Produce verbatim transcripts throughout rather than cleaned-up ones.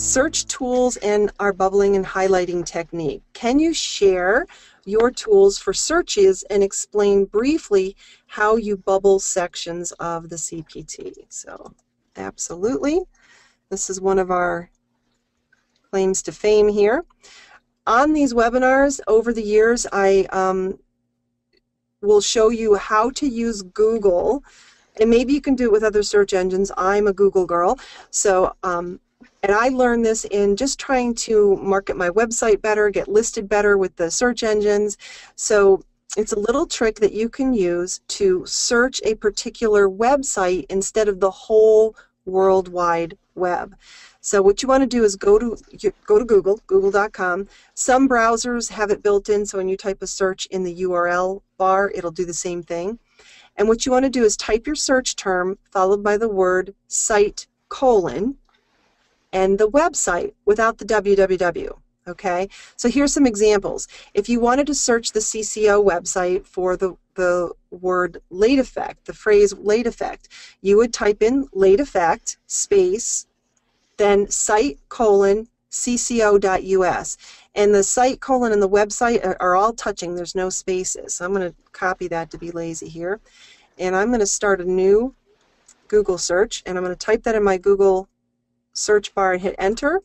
search tools and our bubbling and highlighting technique. Can you share your tools for searches and explain briefly how you bubble sections of the C P T? So absolutely. This is one of our claims to fame here. On these webinars over the years, I um, will show you how to use Google, and maybe you can do it with other search engines. I'm a Google girl, so um, and I learned this in just trying to market my website better, get listed better with the search engines. So it's a little trick that you can use to search a particular website instead of the whole World Wide Web. So what you want to do is go to go to Google, google dot com. Some browsers have it built in, so when you type a search in the U R L bar, it'll do the same thing. And what you want to do is type your search term followed by the word site colon and the website without the www. Okay, so here's some examples. If you wanted to search the C C O website for the, the word late effect, the phrase late effect, you would type in late effect space, then site colon C C O dot U S. And the site colon and the website are, are all touching, there's no spaces. So I'm going to copy that to be lazy here. And I'm going to start a new Google search, and I'm going to type that in my Google search bar and hit enter.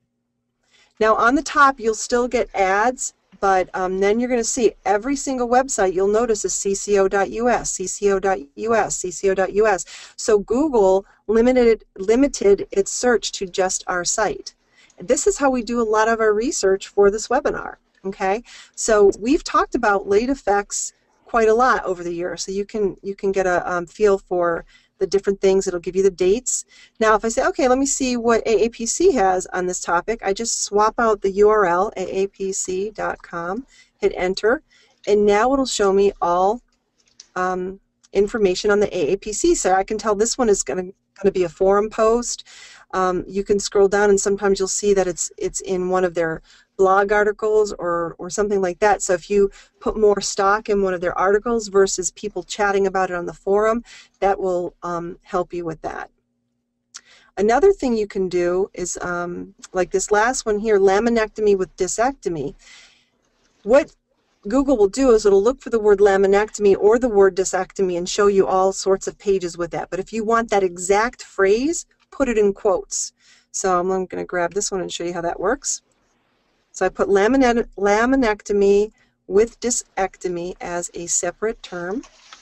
Now on the top you'll still get ads, but um, then you're going to see every single website you'll notice is C C O dot U S, C C O dot U S, C C O dot U S. So Google limited, limited its search to just our site. This is how we do a lot of our research for this webinar. Okay, so we've talked about late effects quite a lot over the years, so you can you can get a um, feel for the different things. It'll give you the dates. Now if I say, okay, let me see what A A P C has on this topic, I just swap out the U R L, A A P C dot com, hit enter, and now it'll show me all um, information on the A A P C. So I can tell this one is going to going to be a forum post. Um, you can scroll down and sometimes you'll see that it's it's in one of their blog articles or, or something like that. So if you put more stock in one of their articles versus people chatting about it on the forum, that will um, help you with that. Another thing you can do is, um, like this last one here, laminectomy with diskectomy. What Google will do is it'll look for the word laminectomy or the word diskectomy and show you all sorts of pages with that. But if you want that exact phrase, put it in quotes. So I'm going to grab this one and show you how that works. So I put lamine laminectomy with diskectomy as a separate term.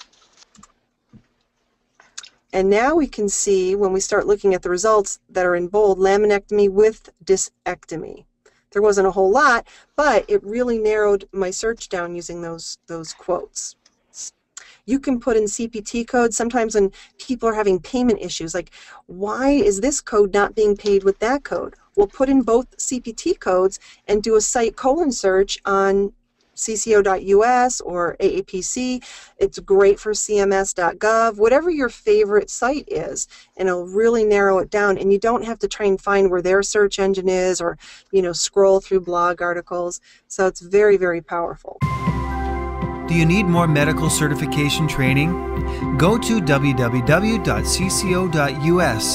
And now we can see when we start looking at the results that are in bold, laminectomy with diskectomy. There wasn't a whole lot, but it really narrowed my search down using those, those quotes. You can put in C P T codes. Sometimes when people are having payment issues, like why is this code not being paid with that code? We'll put in both C P T codes and do a site colon search on C C O dot U S or A A P C. It's great for C M S dot gov, whatever your favorite site is, and it'll really narrow it down. And you don't have to try and find where their search engine is or, you know, scroll through blog articles. So it's very, very powerful. Do you need more medical certification training? Go to w w w dot c c o dot U S.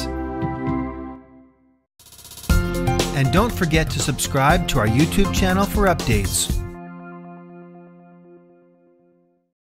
And don't forget to subscribe to our YouTube channel for updates.